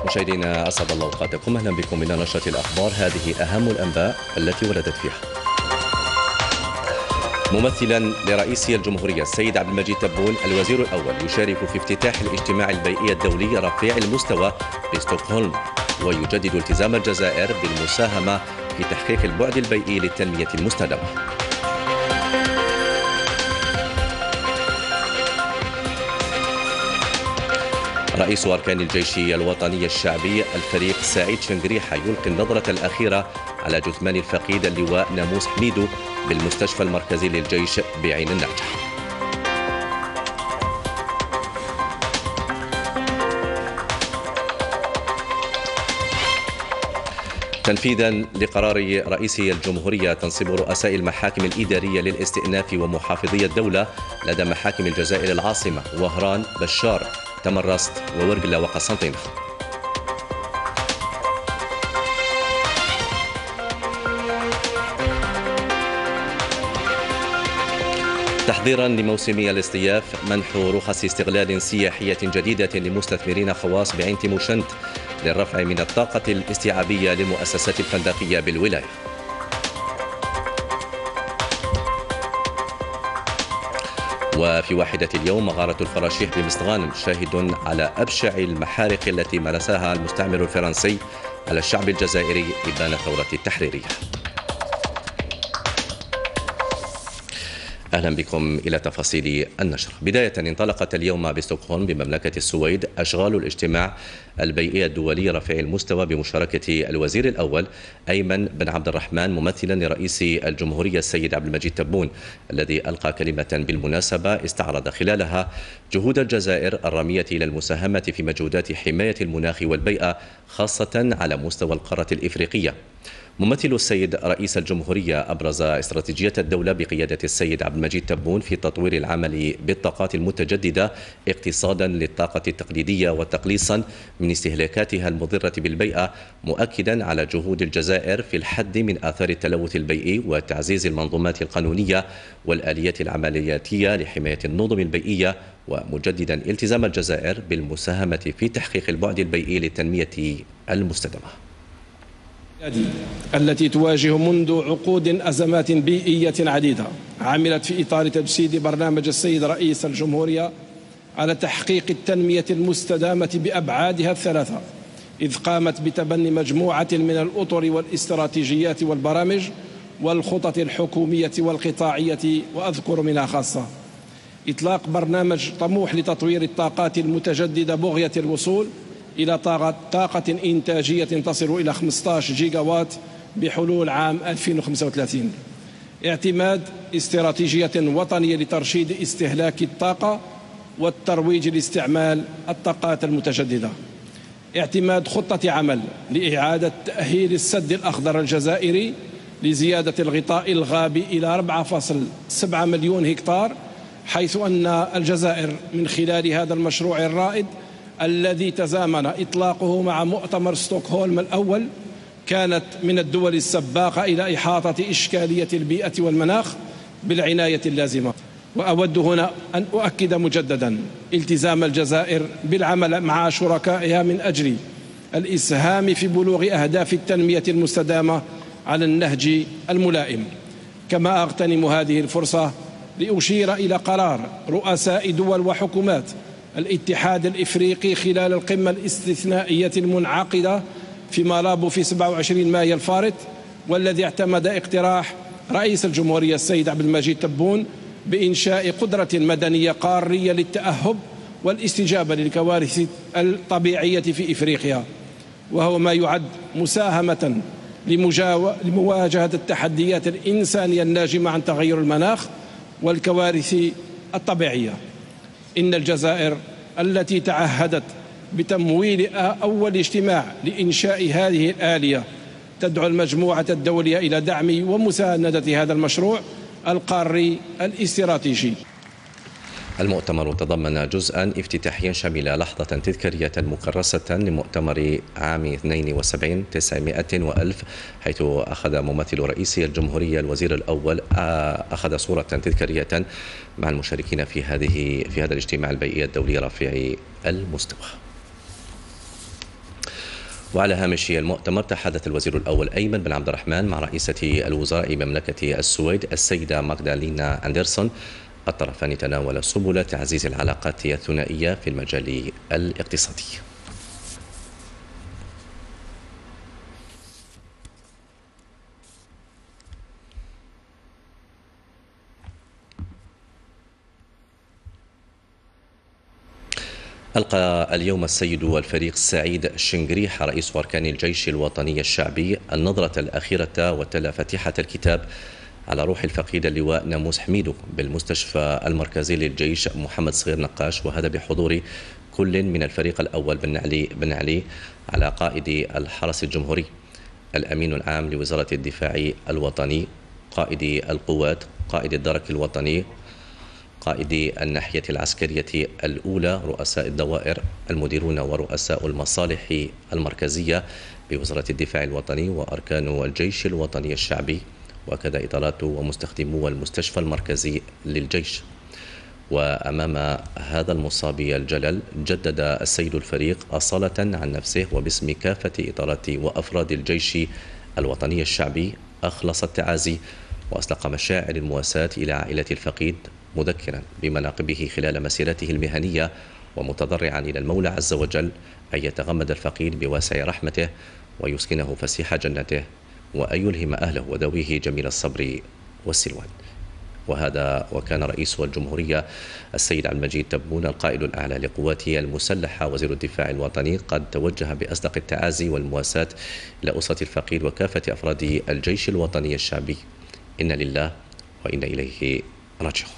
مشاهدينا أسعد الله أوقاتكم، أهلا بكم إلى نشرة الأخبار. هذه أهم الأنباء التي وردت فيها. ممثلا لرئيس الجمهورية السيد عبد المجيد تبون الوزير الأول يشارك في افتتاح الاجتماع البيئي الدولي رفيع المستوى بستوكهولم، ويجدد التزام الجزائر بالمساهمة في تحقيق البعد البيئي للتنمية المستدامة. رئيس أركان الجيش الوطني الشعبي الفريق سعيد شنقريحة يلقي النظرة الأخيرة على جثمان الفقيد اللواء ناموس حميدو بالمستشفى المركزي للجيش بعين النجح. تنفيذا لقرار رئيس الجمهورية تنصيب رؤساء المحاكم الإدارية للاستئناف ومحافظي الدولة لدى محاكم الجزائر العاصمة وهران، بشار، تمرست وورقلة وقسنطينة. تحضيرا لموسم الاصطياف منح رخص استغلال سياحية جديدة لمستثمرين خواص بعين تيموشنت للرفع من الطاقة الاستيعابية للمؤسسات الفندقية بالولاية. وفي واحدة اليوم مغارة الفراشيح بمصغان شاهد على أبشع المحارق التي مارسها المستعمر الفرنسي على الشعب الجزائري إبان الثورة التحريرية. أهلا بكم إلى تفاصيل النشر. بداية، انطلقت اليوم بستوكهولم بمملكة السويد أشغال الاجتماع البيئي الدولي رفيع المستوى بمشاركة الوزير الأول أيمن بن عبد الرحمن ممثلا لرئيس الجمهورية السيد عبد المجيد تبون، الذي ألقى كلمة بالمناسبة استعرض خلالها جهود الجزائر الرامية إلى المساهمة في مجهودات حماية المناخ والبيئة خاصة على مستوى القارة الإفريقية. ممثل السيد رئيس الجمهورية أبرز استراتيجية الدولة بقيادة السيد عبد المجيد تبون في تطوير العمل بالطاقات المتجددة اقتصادا للطاقة التقليدية وتقليصا من استهلاكاتها المضرة بالبيئة، مؤكدا على جهود الجزائر في الحد من آثار التلوث البيئي وتعزيز المنظومات القانونية والآليات العملياتية لحماية النظم البيئية، ومجددا التزام الجزائر بالمساهمة في تحقيق البعد البيئي للتنمية المستدامة. التي تواجه منذ عقود أزمات بيئية عديدة، عملت في إطار تجسيد برنامج السيد رئيس الجمهورية على تحقيق التنمية المستدامة بأبعادها الثلاثة، إذ قامت بتبني مجموعة من الأطر والاستراتيجيات والبرامج والخطط الحكومية والقطاعية، وأذكر منها خاصة إطلاق برنامج طموح لتطوير الطاقات المتجددة بغية الوصول إلى طاقة إنتاجية تصل إلى 15 جيجا وات بحلول عام 2035. اعتماد استراتيجية وطنية لترشيد استهلاك الطاقة والترويج لاستعمال الطاقات المتجددة. اعتماد خطة عمل لإعادة تأهيل السد الأخضر الجزائري لزيادة الغطاء الغابي إلى 4.7 مليون هكتار، حيث أن الجزائر من خلال هذا المشروع الرائد الذي تزامن إطلاقه مع مؤتمر ستوكهولم الأول كانت من الدول السباقة إلى إحاطة إشكالية البيئة والمناخ بالعناية اللازمة. وأود هنا أن أؤكد مجددا التزام الجزائر بالعمل مع شركائها من أجل الإسهام في بلوغ أهداف التنمية المستدامة على النهج الملائم. كما أغتنم هذه الفرصة لأشير إلى قرار رؤساء دول وحكومات الاتحاد الإفريقي خلال القمة الاستثنائية المنعقدة في مالابو في 27 مايو الفارط، والذي اعتمد اقتراح رئيس الجمهورية السيد عبد المجيد تبون بإنشاء قدرة مدنية قارية للتأهب والاستجابة للكوارث الطبيعية في إفريقيا، وهو ما يعد مساهمة لمواجهة التحديات الإنسانية الناجمة عن تغير المناخ والكوارث الطبيعية. إن الجزائر التي تعهدت بتمويل أول اجتماع لإنشاء هذه الآلية تدعو المجموعة الدولية إلى دعم ومساندة هذا المشروع القاري الاستراتيجي. المؤتمر تضمن جزءا افتتاحيا شامل لحظة تذكارية مكرسة لمؤتمر عام 72 900 و1000، حيث أخذ ممثل رئيس الجمهورية الوزير الأول أخذ صورة تذكارية مع المشاركين في هذا الاجتماع البيئي الدولي رفيع المستوى. وعلى هامش المؤتمر تحدث الوزير الأول أيمن بن عبد الرحمن مع رئيسة الوزراء مملكة السويد السيدة ماغدالينا أندرسون. الطرفان تناولا سبل تعزيز العلاقات الثنائية في المجال الاقتصادي. ألقى اليوم السيد الفريق سعيد الشنقريح رئيس أركان الجيش الوطني الشعبي النظرة الأخيرة وتلا فتيحة الكتاب على روح الفقيد اللواء ناموس حميدو بالمستشفى المركزي للجيش محمد صغير نقاش، وهذا بحضور كل من الفريق الأول بن علي على قائد الحرس الجمهوري، الأمين العام لوزارة الدفاع الوطني، قائد القوات، قائد الدرك الوطني، قائد الناحية العسكرية الأولى، رؤساء الدوائر، المديرون ورؤساء المصالح المركزية بوزارة الدفاع الوطني وأركان الجيش الوطني الشعبي، وكذا إدارات ومستخدمو المستشفى المركزي للجيش. وأمام هذا المصاب الجلل جدد السيد الفريق أصالة عن نفسه وباسم كافة إدارات وأفراد الجيش الوطني الشعبي أخلص التعازي وأسلق مشاعر المواساة إلى عائلة الفقيد، مذكرا بمناقبه خلال مسيرته المهنية ومتضرعا إلى المولى عز وجل أن يتغمد الفقيد بواسع رحمته ويسكنه فسيح جنته وأن يلهم أهله وذويه جميل الصبر والسلوان. وكان رئيس الجمهورية السيد عبد المجيد تبون القائد الأعلى لقواته المسلحة وزير الدفاع الوطني قد توجه بأصدق التعازي والمواساة إلى أسرة الفقيد وكافة أفراد الجيش الوطني الشعبي. إنا لله وإنا إليه راجعون.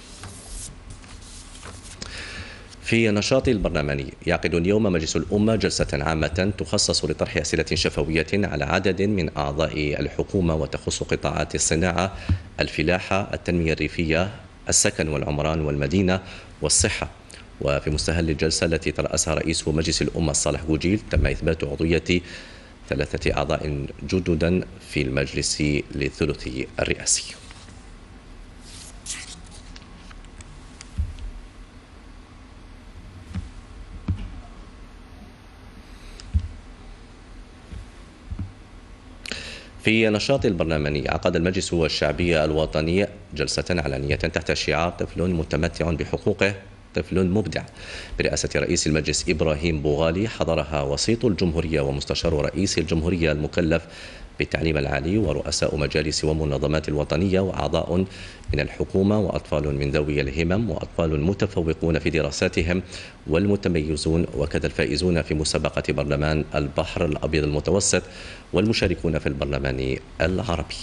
في نشاط البرلماني يعقد اليوم مجلس الأمة جلسة عامة تخصص لطرح أسئلة شفوية على عدد من أعضاء الحكومة وتخص قطاعات الصناعة، الفلاحة، التنمية الريفية، السكن والعمران والمدينة والصحة. وفي مستهل الجلسة التي ترأسها رئيس مجلس الأمة صالح جوجيل تم إثبات عضوية 3 أعضاء جددا في المجلس للثلث الرئاسي. في نشاط البرلماني عقد المجلس الشعبي الوطني جلسة علنية تحت شعار طفل متمتع بحقوقه طفل مبدع برئاسة رئيس المجلس إبراهيم بوغالي، حضرها وسيط الجمهورية ومستشار رئيس الجمهورية المكلف بالتعليم العالي ورؤساء مجالس ومنظمات الوطنية وأعضاء من الحكومة وأطفال من ذوي الهمم وأطفال متفوقون في دراساتهم والمتميزون وكذا الفائزون في مسابقة برلمان البحر الأبيض المتوسط والمشاركون في البرلمان العربي.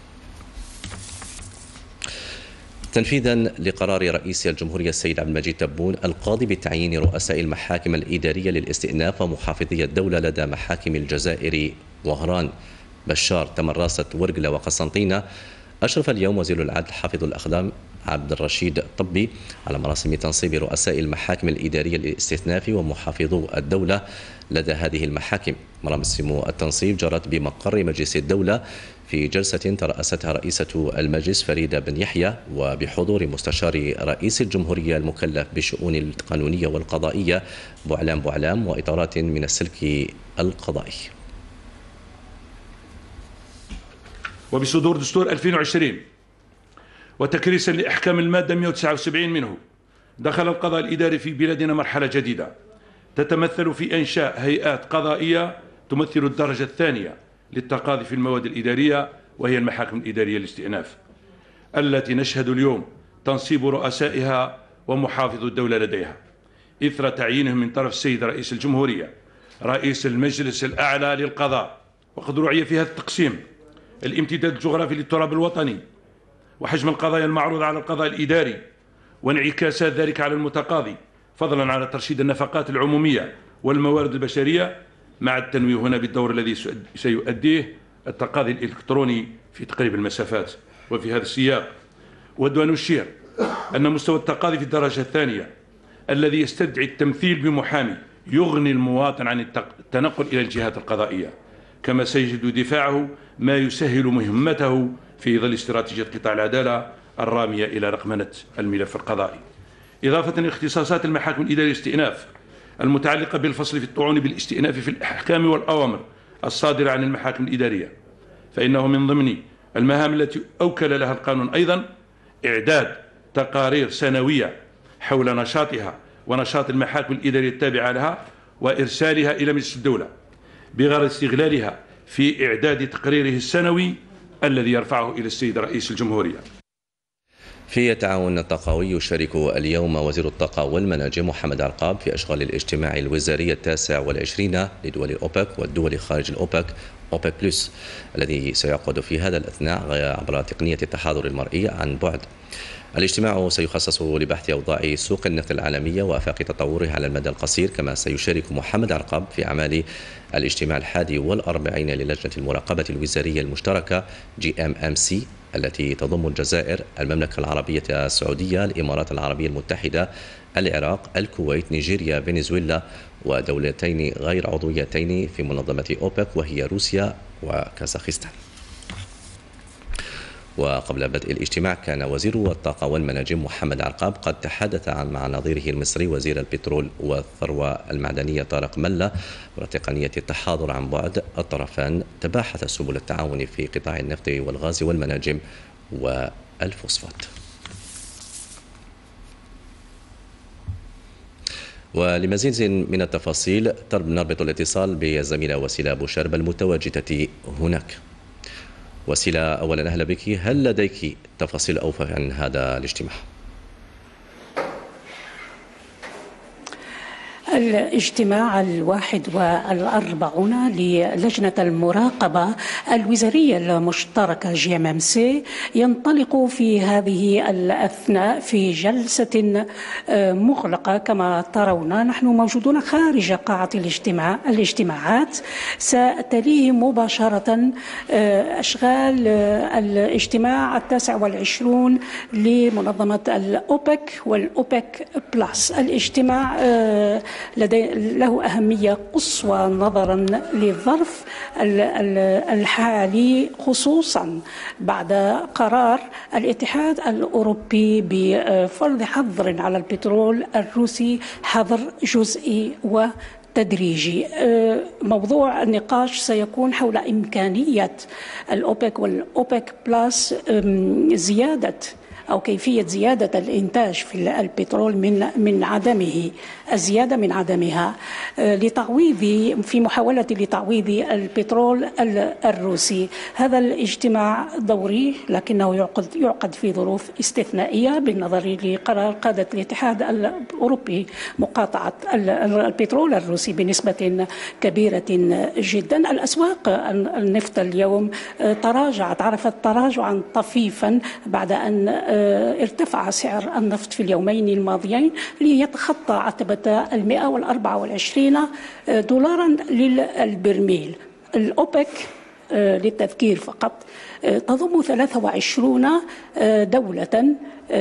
تنفيذا لقرار رئيس الجمهورية السيد عبد المجيد تبون القاضي بتعيين رؤساء المحاكم الإدارية للاستئناف ومحافظي الدولة لدى محاكم الجزائر وهران، بشار، تمراسة، ورقلة وقسنطينة، أشرف اليوم وزير العدل حافظ الأقدام عبد الرشيد طبي على مراسم تنصيب رؤساء المحاكم الإدارية للاستئناف ومحافظو الدولة لدى هذه المحاكم. مراسم التنصيب جرت بمقر مجلس الدولة في جلسة ترأستها رئيسة المجلس فريدة بن يحيى وبحضور مستشار رئيس الجمهورية المكلف بالشؤون القانونية والقضائية بوعلام وإطارات من السلك القضائي. وبصدور دستور 2020 وتكريسا لأحكام المادة 179 منه، دخل القضاء الإداري في بلادنا مرحلة جديدة تتمثل في إنشاء هيئات قضائية تمثل الدرجة الثانية للتقاضي في المواد الإدارية، وهي المحاكم الإدارية للاستئناف التي نشهد اليوم تنصيب رؤسائها ومحافظ الدولة لديها إثر تعيينهم من طرف السيد رئيس الجمهورية رئيس المجلس الأعلى للقضاء. وقد رعي في هذا التقسيم الامتداد الجغرافي للتراب الوطني وحجم القضايا المعروضة على القضاء الإداري وانعكاسات ذلك على المتقاضي، فضلا على ترشيد النفقات العمومية والموارد البشرية، مع التنويه هنا بالدور الذي سيؤديه التقاضي الإلكتروني في تقريب المسافات. وفي هذا السياق أود أن أشير أن مستوى التقاضي في الدرجة الثانية الذي يستدعي التمثيل بمحامي يغني المواطن عن التنقل إلى الجهات القضائية، كما سيجد دفاعه ما يسهل مهمته في ظل استراتيجية قطاع العدالة الرامية إلى رقمنة الملف القضائي. إضافة إلى اختصاصات المحاكم الإدارية للاستئناف المتعلقة بالفصل في الطعون بالاستئناف في الأحكام والأوامر الصادرة عن المحاكم الإدارية، فإنه من ضمن المهام التي أوكل لها القانون أيضا إعداد تقارير سنوية حول نشاطها ونشاط المحاكم الإدارية التابعة لها وإرسالها إلى مجلس الدولة بغرض استغلالها في إعداد تقريره السنوي الذي يرفعه إلى السيد رئيس الجمهورية. في التعاون الطاقوي يشارك اليوم وزير الطاقة والمناجم محمد عرقاب في أشغال الاجتماع الوزاري 29 لدول الأوبك والدول خارج الأوبك أوبك بلس الذي سيعقد في هذا الأثناء عبر تقنية التحاضر المرئي عن بعد. الاجتماع سيخصص لبحث أوضاع سوق النفط العالمية وآفاق تطورها على المدى القصير، كما سيشارك محمد عرقاب في أعمال الاجتماع 41 للجنة المراقبة الوزارية المشتركة GMMC التي تضم الجزائر، المملكة العربية السعودية، الإمارات العربية المتحدة، العراق، الكويت، نيجيريا، فنزويلا، ودولتين غير عضويتين في منظمة أوبك وهي روسيا وكازاخستان. وقبل بدء الاجتماع كان وزير الطاقة والمناجم محمد عرقاب قد تحدث مع نظيره المصري وزير البترول والثروة المعدنية طارق ملا وتقنية التحاضر عن بعد. الطرفان تباحث سبل التعاون في قطاع النفط والغاز والمناجم والفوسفات. ولمزيد من التفاصيل نربط الاتصال بالزميلة وسيلة أبو شرب المتواجدة هناك. وسيلة، أولا أهلا بك، هل لديك تفاصيل أوفى عن هذا الاجتماع؟ الاجتماع 41 للجنة المراقبة الوزارية المشتركة GMMC ينطلق في هذه الأثناء في جلسة مغلقة. كما ترون نحن موجودون خارج قاعة الاجتماعات. ستليه مباشرة أشغال الاجتماع 29 لمنظمة الأوبك والأوبك بلس. الاجتماع له أهمية قصوى نظرا للظرف الحالي، خصوصا بعد قرار الاتحاد الأوروبي بفرض حظر على البترول الروسي، حظر جزئي تدريجي. موضوع النقاش سيكون حول إمكانية الأوبك والأوبك بلس زيادة أو كيفية زيادة الإنتاج في البترول من عدمه، الزيادة من عدمها في محاولة لتعويض البترول الروسي. هذا الاجتماع دوري لكنه يعقد في ظروف استثنائية بالنظر لقرار قادة الاتحاد الأوروبي مقاطعة البترول الروسي بنسبة كبيرة جدا. الأسواق النفط اليوم عرفت تراجعا طفيفا بعد أن ارتفع سعر النفط في اليومين الماضيين ليتخطى عتبة 124 دولارا للبرميل. الأوبك للتذكير فقط تضم 23 دولة،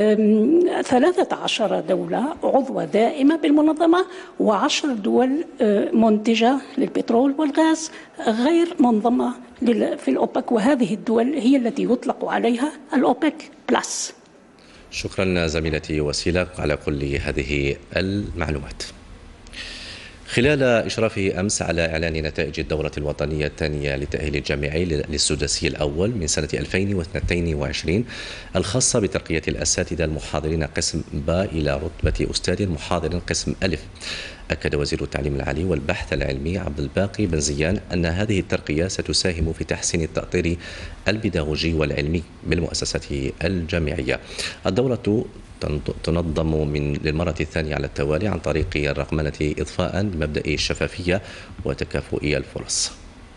13 دولة عضوة دائمة بالمنظمة و10 دول منتجة للبترول والغاز غير منضمة في الأوبك، وهذه الدول هي التي يطلق عليها الأوبك بلس. شكرا زميلتي وسيلة على كل هذه المعلومات. خلال إشرافه أمس على إعلان نتائج الدورة الوطنية الثانية للتأهيل الجامعي للسداسي الأول من سنة 2022 الخاصة بترقية الأساتذة المحاضرين قسم باء إلى رتبة أستاذ محاضر قسم ألف، أكد وزير التعليم العالي والبحث العلمي عبد الباقي بن زيان أن هذه الترقية ستساهم في تحسين التأطير البيداغوجي والعلمي بالمؤسسات الجامعية. الدورة تنظم للمرة الثانية على التوالي عن طريق الرقمنة إضفاء لمبدأ الشفافية وتكافؤ الفرص.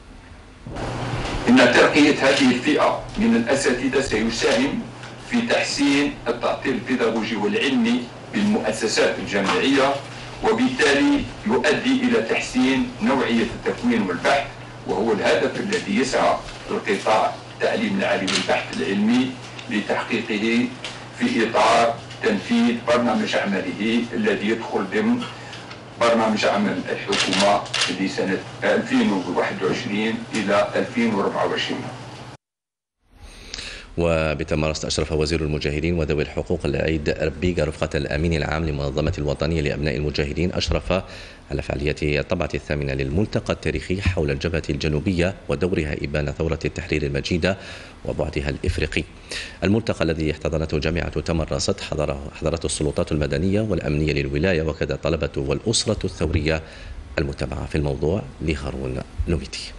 إن ترقية هذه الفئة من الأساتذة سيساهم في تحسين التأطير البيداغوجي والعلمي بالمؤسسات الجامعية، وبالتالي يؤدي إلى تحسين نوعية التكوين والبحث، وهو الهدف الذي يسعى القطاع التعليم العالي والبحث العلمي لتحقيقه في إطار تنفيذ برنامج عمله الذي يدخل ضمن برنامج عمل الحكومة لسنة 2021 إلى 2024. وبتمارس أشرف وزير المجاهدين وذوي الحقوق العيد ربيقة رفقة الأمين العام لمنظمة الوطنية لأبناء المجاهدين أشرف على فعاليات الطبعة الثامنة للملتقى التاريخي حول الجبهة الجنوبية ودورها إبان ثورة التحرير المجيدة وبعدها الإفريقي. الملتقى الذي احتضنته جامعة تمرست حضرته السلطات المدنية والأمنية للولاية وكذا طلبة والأسرة الثورية المتابعة في الموضوع لهارون لوميتي.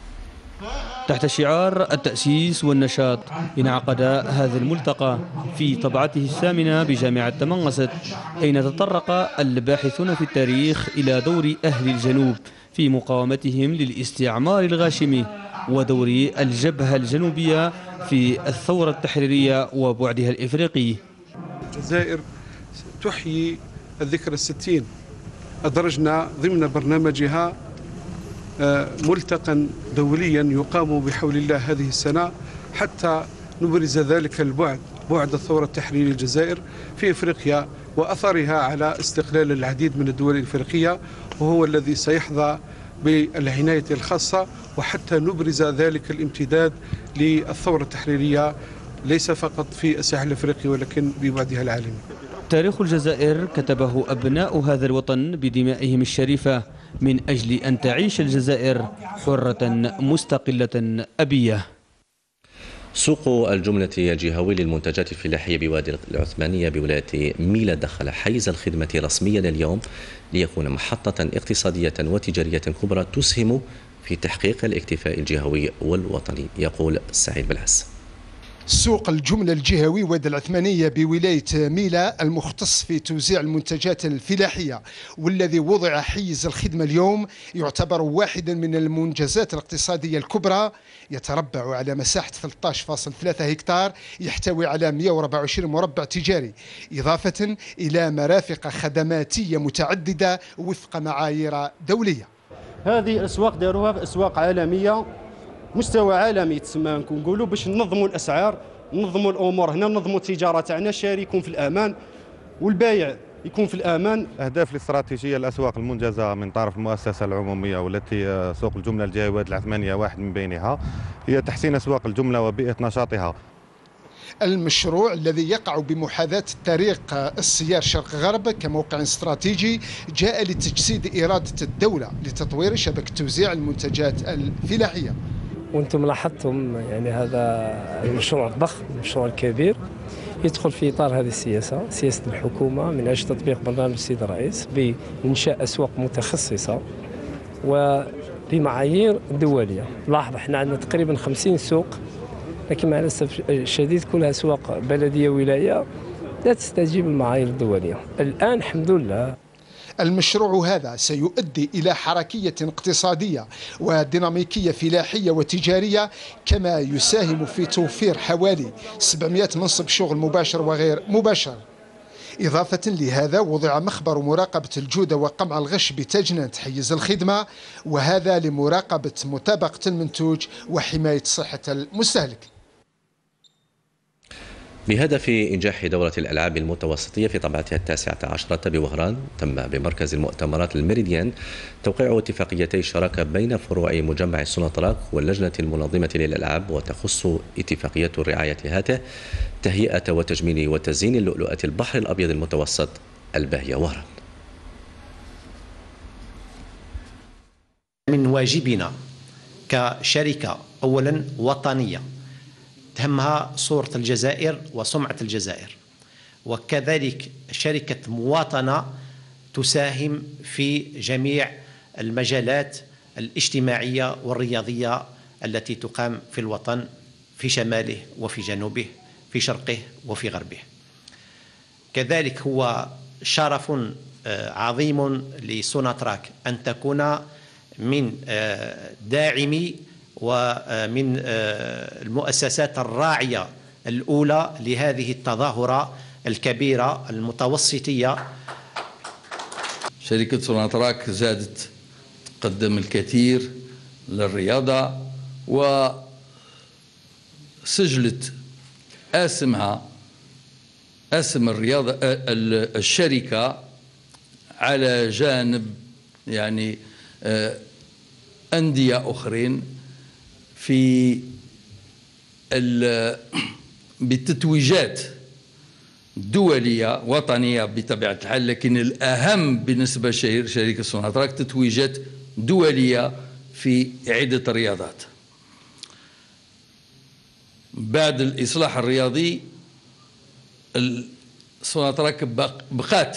تحت شعار التأسيس والنشاط انعقد هذا الملتقى في طبعته الثامنة بجامعة تمنغست، أين تطرق الباحثون في التاريخ إلى دور أهل الجنوب في مقاومتهم للاستعمار الغاشمي ودور الجبهة الجنوبية في الثورة التحريرية وبعدها الإفريقي. الجزائر تحيي الذكرى 60. أدرجنا ضمن برنامجها ملتقى دوليا يقام بحول الله هذه السنة حتى نبرز ذلك بعد الثورة التحريرية الجزائر في إفريقيا وأثرها على استقلال العديد من الدول الإفريقية، وهو الذي سيحظى بالعناية الخاصة، وحتى نبرز ذلك الامتداد للثورة التحريرية ليس فقط في الساحل الإفريقي ولكن ببعدها العالمي. تاريخ الجزائر كتبه أبناء هذا الوطن بدمائهم الشريفة من أجل أن تعيش الجزائر حرة مستقلة أبية. سوق الجملة الجهوي للمنتجات الفلاحية بوادي العثمانية بولاية ميلا دخل حيز الخدمة رسميا اليوم ليكون محطة اقتصادية وتجارية كبرى تسهم في تحقيق الاكتفاء الجهوي والوطني. يقول سعيد بالعز. سوق الجملة الجهوي وادي العثمانية بولاية ميلا المختص في توزيع المنتجات الفلاحية والذي وضع حيز الخدمة اليوم يعتبر واحدا من المنجزات الاقتصادية الكبرى، يتربع على مساحة 13.3 هكتار، يحتوي على 124 مربع تجاري، إضافة إلى مرافق خدماتية متعددة وفق معايير دولية. هذه الأسواق داروها أسواق عالمية مستوى عالمي تسمى نقولوا باش ننظموا الاسعار، ننظموا الامور هنا، ننظموا التجاره تاعنا، الشاري يكون في الامان والبايع يكون في الامان. اهداف الاستراتيجيه الاسواق المنجزه من طرف المؤسسه العموميه والتي سوق الجمله الجهوي وادي العثمانيه واحد من بينها هي تحسين اسواق الجمله وبيئه نشاطها. المشروع الذي يقع بمحاذاة طريق السيار شرق غرب كموقع استراتيجي جاء لتجسيد إرادة الدولة لتطوير شبكة توزيع المنتجات الفلاحية. وانتم لاحظتم يعني هذا المشروع الضخم، المشروع الكبير يدخل في اطار هذه السياسه، سياسه الحكومه من اجل تطبيق برنامج السيد الرئيس بانشاء اسواق متخصصه وبمعايير دوليه. لاحظ احنا عندنا تقريبا 50 سوق، لكن مع الاسف الشديد كلها اسواق بلديه ولايه لا تستجيب للمعايير الدوليه. الان الحمد لله المشروع هذا سيؤدي إلى حركية اقتصادية وديناميكية فلاحية وتجارية، كما يساهم في توفير حوالي 700 منصب شغل مباشر وغير مباشر. إضافة لهذا وضع مخبر مراقبة الجودة وقمع الغش بتجنة حيز الخدمة، وهذا لمراقبة مطابقة المنتوج وحماية صحة المستهلك. بهدف إنجاح دورة الألعاب المتوسطية في طبعتها 19 بوهران، تم بمركز المؤتمرات الميريديان توقيع اتفاقيتي شراكة بين فروع مجمع السوناطراك واللجنة المنظمة للألعاب، وتخص اتفاقية الرعاية هاته تهيئة وتجميل وتزيين اللؤلؤة البحر الأبيض المتوسط الباهية وهران. من واجبنا كشركة أولا وطنية تهمها صورة الجزائر وسمعة الجزائر، وكذلك شركة مواطنة تساهم في جميع المجالات الاجتماعية والرياضية التي تقام في الوطن، في شماله وفي جنوبه، في شرقه وفي غربه. كذلك هو شرف عظيم لسوناطراك أن تكون من داعمي ومن المؤسسات الراعية الأولى لهذه التظاهرة الكبيرة المتوسطية. شركة سوناطراك زادت تقدم الكثير للرياضة وسجلت اسم الرياضة الشركة على جانب يعني أندية أخرين في بتتويجات دولية وطنية بطبيعة الحال، لكن الأهم بالنسبة لشركة سوناتراك تتويجات دولية في عدة رياضات. بعد الإصلاح الرياضي سوناتراك بقات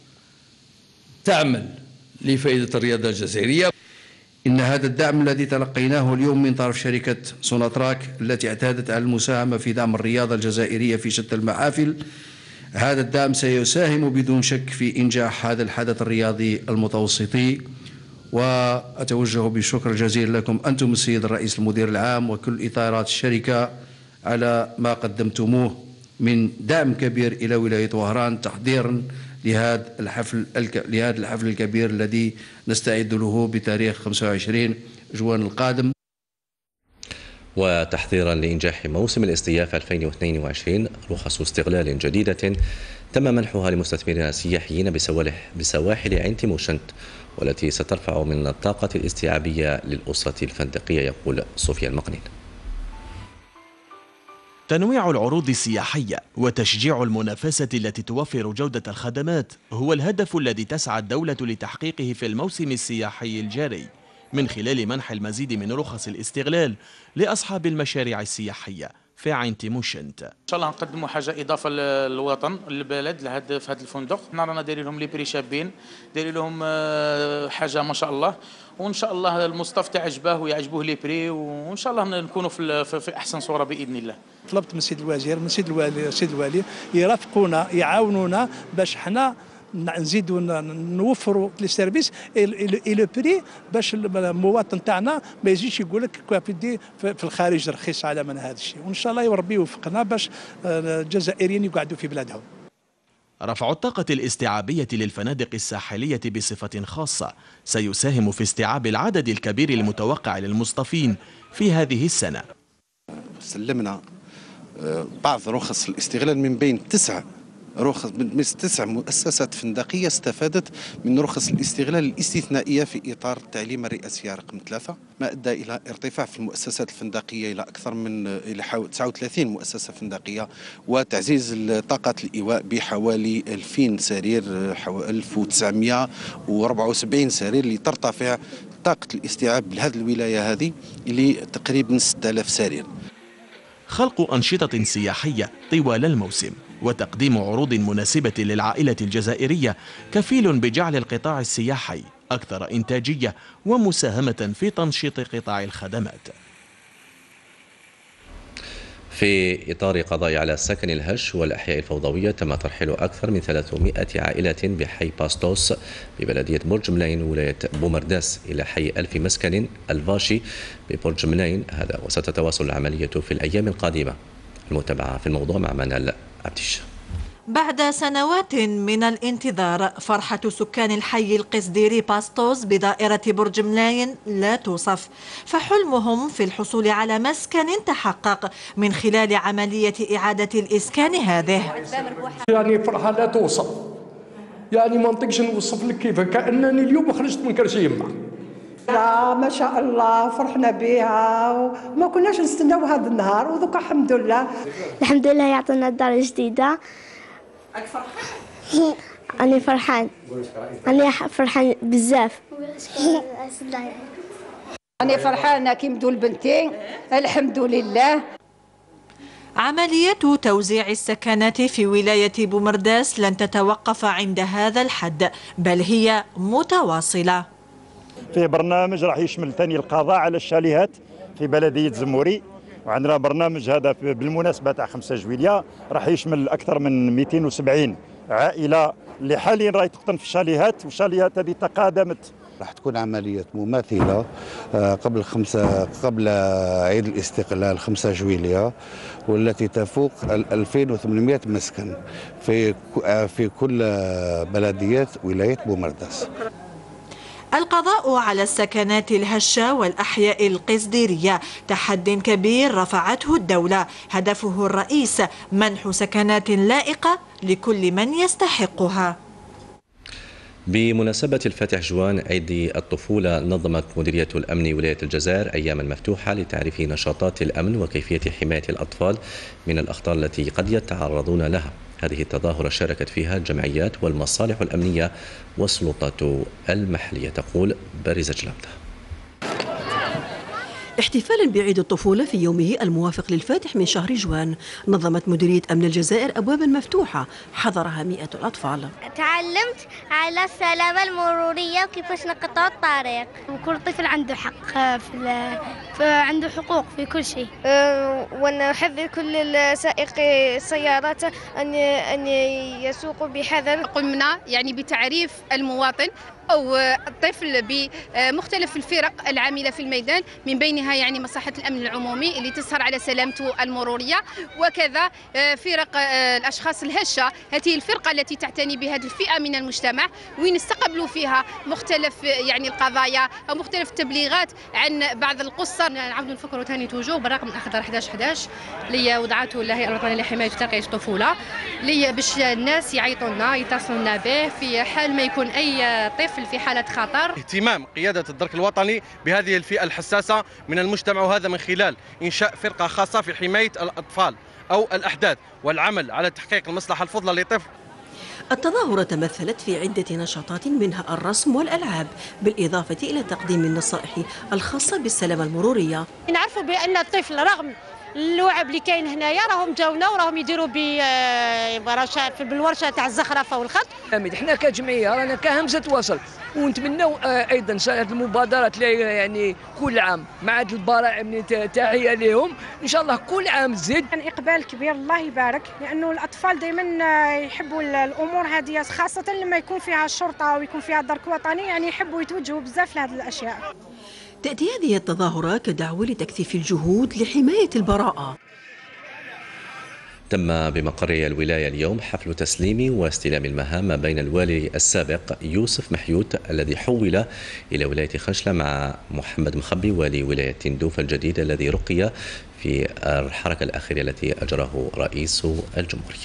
تعمل لفائدة الرياضة الجزائرية. إن هذا الدعم الذي تلقيناه اليوم من طرف شركة سوناتراك التي اعتادت على المساهمة في دعم الرياضة الجزائرية في شتى المحافل، هذا الدعم سيساهم بدون شك في إنجاح هذا الحدث الرياضي المتوسطي. وأتوجه بالشكر الجزيل لكم أنتم السيد الرئيس المدير العام وكل إطارات الشركة على ما قدمتموه من دعم كبير إلى ولاية وهران تحضيرا لهذا الحفل الكبير الذي نستعد له بتاريخ 25 جوان القادم. وتحضيرا لإنجاح موسم الاصطياف 2022 رخص استغلال جديدة تم منحها لمستثمرين سياحيين بسواحل عين تيموشنت، والتي سترفع من الطاقة الاستيعابية للأسرة الفندقية، يقول صوفيا المقنين. تنويع العروض السياحية وتشجيع المنافسة التي توفر جودة الخدمات هو الهدف الذي تسعى الدولة لتحقيقه في الموسم السياحي الجاري، من خلال منح المزيد من رخص الاستغلال لأصحاب المشاريع السياحية في عين تيموشنت. ان شاء الله نقدموا حاجه اضافه للوطن للبلد في هذا الفندق. حنا رانا دايرين لهم لي بري شابين، دايرين لهم حاجه ما شاء الله، وان شاء الله المصطف تعجبه ويعجبوه لي بري، وان شاء الله نكونوا في احسن صوره باذن الله. طلبت من السيد الوزير من السيد الوالي يرافقونا يعاونونا باش حنا نزيدوا نوفروا لي سيرفيس اي لو بري باش المواطن تاعنا ما يجيش يقول لك في الخارج رخيص على من هذا الشيء، وان شاء الله ربي يوفقنا باش الجزائريين يقعدوا في بلادهم. رفع الطاقة الاستيعابية للفنادق الساحلية بصفة خاصة سيساهم في استيعاب العدد الكبير المتوقع للمصطفين في هذه السنة. سلمنا بعض رخص الاستغلال من بين 9 مؤسسات فندقية استفادت من رخص الاستغلال الاستثنائية في إطار التعليمة الرئاسية رقم 3، ما أدى إلى ارتفاع في المؤسسات الفندقية إلى أكثر من 39 مؤسسة فندقية، وتعزيز طاقة الإيواء بحوالي 2000 سرير، 1974 سرير، لترتفع طاقة الاستيعاب لهذه الولاية هذه لتقريبا 6000 سرير. خلق أنشطة سياحية طوال الموسم وتقديم عروض مناسبة للعائلة الجزائرية كفيل بجعل القطاع السياحي أكثر إنتاجية ومساهمة في تنشيط قطاع الخدمات. في إطار قضاء على السكن الهش والأحياء الفوضوية، تم ترحيل أكثر من 300 عائلة بحي باستوس ببلدية برج ملاين ولاية بومرداس إلى حي ألف مسكن الفاشي ببرج ملاين هذا، وستتواصل العملية في الأيام القادمة. المتابعة في الموضوع مع منال عبديش. بعد سنوات من الانتظار، فرحة سكان الحي القصديري باستوس بدائرة برج ملاين لا توصف، فحلمهم في الحصول على مسكن تحقق من خلال عملية إعادة الإسكان هذه. يعني فرحة لا توصف، يعني ما نطيقش نوصف لك كيف، كأنني اليوم خرجت من كرسي يما. ما شاء الله فرحنا بها وما كناش نستناو هذا النهار، وذوك الحمد لله. الحمد لله يعطينا الدار الجديدة. أنا فرحان، أنا فرحان بزاف. أنا فرحانة كي مدوا البنتين الحمد لله. عملية توزيع السكنات في ولاية بومرداس لن تتوقف عند هذا الحد، بل هي متواصلة. في برنامج راح يشمل ثاني القضاء على الشاليهات في بلدية زموري، وعندنا برنامج هذا بالمناسبة تاع 5 جويلية راح يشمل أكثر من 270 عائلة اللي حاليا راهي تقطن في الشاليهات، والشاليهات هذه تقادمت. راح تكون عملية مماثلة قبل عيد الاستقلال 5 جويلية، والتي تفوق 2800 مسكن في كل بلديات ولاية بومرداس. القضاء على السكنات الهشة والأحياء القصديرية تحد كبير رفعته الدولة، هدفه الرئيس منح سكنات لائقة لكل من يستحقها. بمناسبة الفاتح جوان عيد الطفولة، نظمت مديرية الأمن ولاية الجزائر أياما مفتوحة لتعريف نشاطات الأمن وكيفية حماية الأطفال من الأخطار التي قد يتعرضون لها. هذه التظاهرة شاركت فيها الجمعيات والمصالح الأمنية والسلطات المحلية. تقول بارزة جلامدة. احتفالا بعيد الطفولة في يومه الموافق للفاتح من شهر جوان، نظمت مديرية أمن الجزائر أبوابا مفتوحة حضرها 100 الأطفال. تعلمت على السلامة المرورية وكيفاش نقطع الطريق، وكل طفل عنده حق عنده حقوق في كل شيء. ونحذر كل سائقي السيارات أن يسوقوا بحذر. قمنا يعني بتعريف المواطن أو الطفل بمختلف الفرق العاملة في الميدان، من بينها يعني مصلحة الأمن العمومي اللي تسهر على سلامته المرورية، وكذا فرق الأشخاص الهشة، هذه الفرقة التي تعتني بهذه الفئة من المجتمع، وين استقبلوا فيها مختلف يعني القضايا أو مختلف التبليغات عن بعض القصة. نعاودوا نفكروا ثاني توجو بالرقم الأخضر 1111 اللي وضعته الهيئة الوطنية لحماية وترقية الطفولة، اللي باش الناس يعيطوا لنا يتصلوا لنا به في حال ما يكون أي طفل في حالة خطر. اهتمام قيادة الدرك الوطني بهذه الفئة الحساسة من المجتمع، وهذا من خلال إنشاء فرقة خاصة في حماية الأطفال أو الأحداث والعمل على تحقيق المصلحة الفضلى لطفل. التظاهرة تمثلت في عدة نشاطات منها الرسم والألعاب، بالإضافة إلى تقديم النصائح الخاصة بالسلامة المرورية. نعرفوا بأن الطفل رغم اللعب اللي كاين هنايا راهم جاونا وراهم يديروا بالورشه تاع الزخرفه والخط. احنا كجمعيه رانا كهمزه وصل، ونتمنوا ايضا هذه المبادرات يعني كل عام مع هذه البراعم تحيه لهم، ان شاء الله كل عام تزيد. كان اقبال كبير الله يبارك، لانه الاطفال دائما يحبوا الامور هذه، خاصه لما يكون فيها الشرطه ويكون فيها درك وطني، يعني يحبوا يتوجهوا بزاف لهذه الاشياء. تأتي هذه التظاهرة كدعوة لتكثيف الجهود لحماية البراءة. تم بمقر الولاية اليوم حفل تسليم واستلام المهام بين الوالي السابق يوسف محيوت الذي حول إلى ولاية خنشلة مع محمد مخبي والي ولاية تندوف الجديد الذي رقي في الحركة الأخيرة التي أجراه رئيس الجمهورية.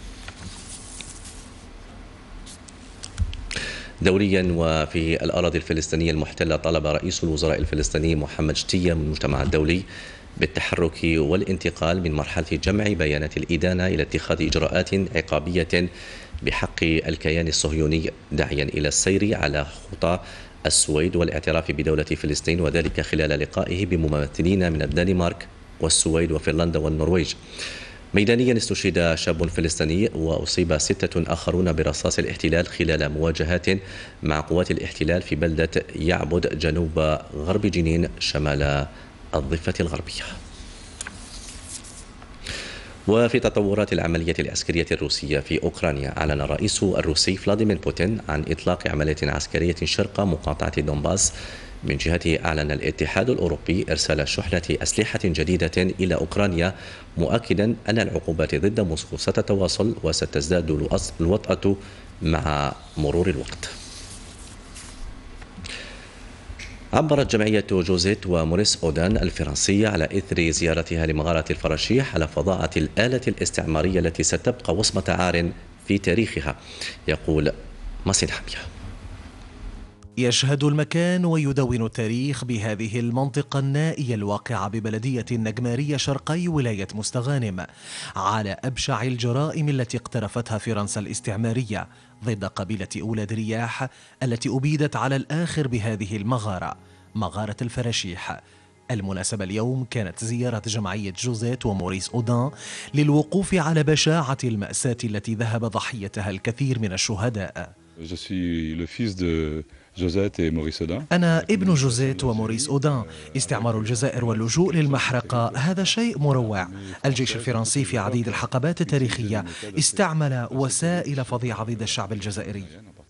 دوليا وفي الأراضي الفلسطينية المحتلة، طلب رئيس الوزراء الفلسطيني محمد شتية من المجتمع الدولي بالتحرك والانتقال من مرحلة جمع بيانات الإدانة إلى اتخاذ إجراءات عقابية بحق الكيان الصهيوني، داعيا إلى السير على خطى السويد والاعتراف بدولة فلسطين، وذلك خلال لقائه بممثلين من الدنمارك والسويد وفنلندا والنرويج. ميدانيا استشهد شاب فلسطيني وأصيب 6 آخرون برصاص الاحتلال خلال مواجهات مع قوات الاحتلال في بلدة يعبد جنوب غرب جنين شمال الضفة الغربية. وفي تطورات العملية العسكرية الروسية في أوكرانيا، أعلن الرئيس الروسي فلاديمير بوتين عن إطلاق عملية عسكرية شرق مقاطعة دونباس. من جهته أعلن الاتحاد الأوروبي إرسال شحنة أسلحة جديدة إلى أوكرانيا، مؤكدا أن العقوبات ضد موسكو ستتواصل وستزداد الوطأة مع مرور الوقت. عبرت جمعية جوزيت وموريس أودان الفرنسية على إثر زيارتها لمغارة الفراشيح على فظاعة الآلة الاستعمارية التي ستبقى وصمة عار في تاريخها. يقول ماسين حمية: يشهد المكان ويدون التاريخ بهذه المنطقة النائية الواقعة ببلدية النجمارية شرقي ولاية مستغانم على أبشع الجرائم التي اقترفتها فرنسا الاستعمارية ضد قبيلة أولاد رياح التي أبيدت على الآخر بهذه المغارة، مغارة الفراشيح. المناسبة اليوم كانت زيارة جمعية جوزيت وموريس أودان للوقوف على بشاعة المأساة التي ذهب ضحيتها الكثير من الشهداء. أنا ابن جوزيت وموريس أودان. استعمار الجزائر واللجوء للمحرقة هذا شيء مروع. الجيش الفرنسي في عديد الحقبات التاريخية استعمل وسائل فظيعة ضد الشعب الجزائري.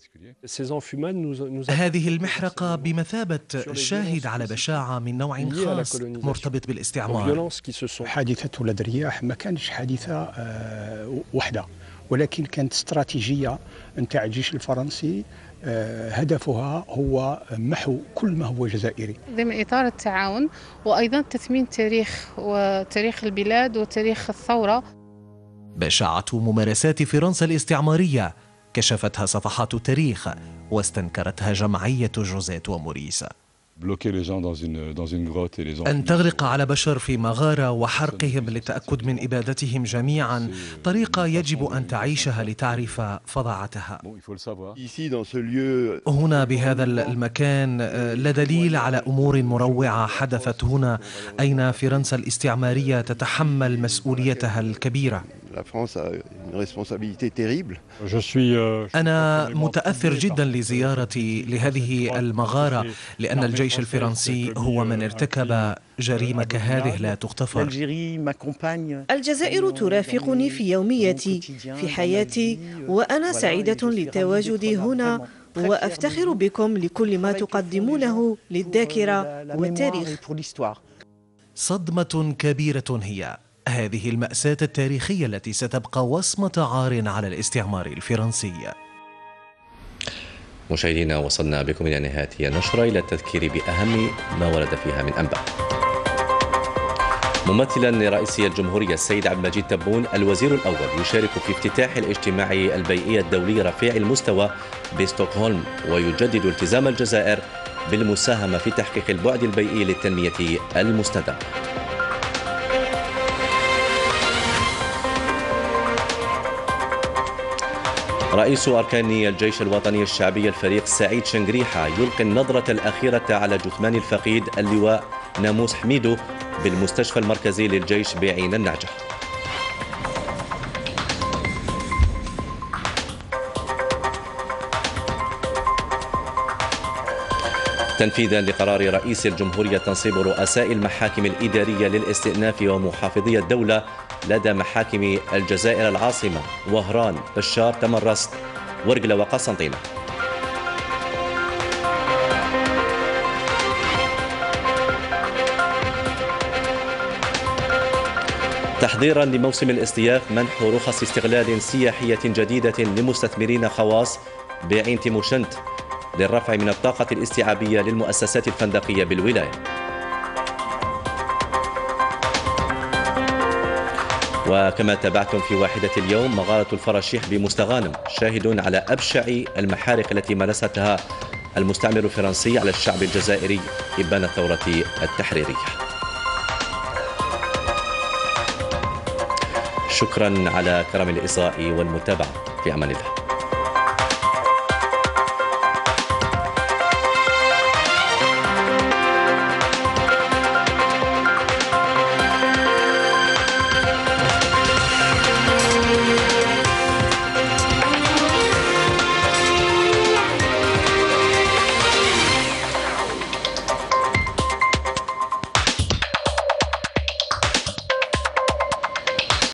هذه المحرقة بمثابة شاهد على بشاعة من نوع خاص مرتبط بالاستعمار. حادثة ولاد الرياح ما كانش حادثة وحدة، ولكن كانت استراتيجية نتاع الجيش الفرنسي، هدفها هو محو كل ما هو جزائري ضمن إطار التعاون، وأيضا تثمين تاريخ البلاد وتاريخ الثورة. بشاعة ممارسات فرنسا الاستعمارية كشفتها صفحات التاريخ، واستنكرتها جمعية جوزيت وموريس. أن تغرق على بشر في مغارة وحرقهم للتأكد من إبادتهم جميعا طريقة يجب أن تعيشها لتعرف فظاعتها. هنا بهذا المكان لا دليل على أمور مروعة حدثت هنا أين فرنسا الاستعمارية تتحمل مسؤوليتها الكبيرة. أنا متأثر جدا لزيارتي لهذه المغارة لأن الجيش الفرنسي هو من ارتكب جريمة كهذه لا تغتفر. الجزائر ترافقني في يوميتي في حياتي وأنا سعيدة للتواجد هنا وأفتخر بكم لكل ما تقدمونه للذاكرة والتاريخ. صدمة كبيرة هي هذه المأساة التاريخية التي ستبقى وصمة عار على الاستعمار الفرنسي. مشاهدينا، وصلنا بكم إلى نهاية النشرة، إلى التذكير بأهم ما ورد فيها من أنباء. ممثلا لرئيس الجمهورية السيد عبد المجيد تبون الوزير الأول يشارك في افتتاح الاجتماع البيئي الدولي رفيع المستوى بستوكهولم، ويجدد التزام الجزائر بالمساهمة في تحقيق البعد البيئي للتنمية المستدامة. رئيس أركان الجيش الوطني الشعبي الفريق سعيد شنقريحة يلقي النظرة الأخيرة على جثمان الفقيد اللواء ناموس حميدو بالمستشفى المركزي للجيش بعين النعجة. تنفيذا لقرار رئيس الجمهورية تنصيب رؤساء المحاكم الإدارية للاستئناف ومحافظي الدولة لدى محاكم الجزائر العاصمة وهران، بشار، تمرست، ورقلة وقسنطينة. تحضيرا لموسم الاصطياف منح رخص استغلال سياحية جديدة لمستثمرين خواص بعين تيموشنت للرفع من الطاقة الاستيعابية للمؤسسات الفندقية بالولاية. وكما تابعتم في واحدة اليوم، مغارة الفراشيح بمستغانم شاهد على أبشع المحارق التي مارستها المستعمر الفرنسي على الشعب الجزائري إبان الثورة التحريرية. شكرا على كرم الإصغاء والمتابعة، في أمان الله.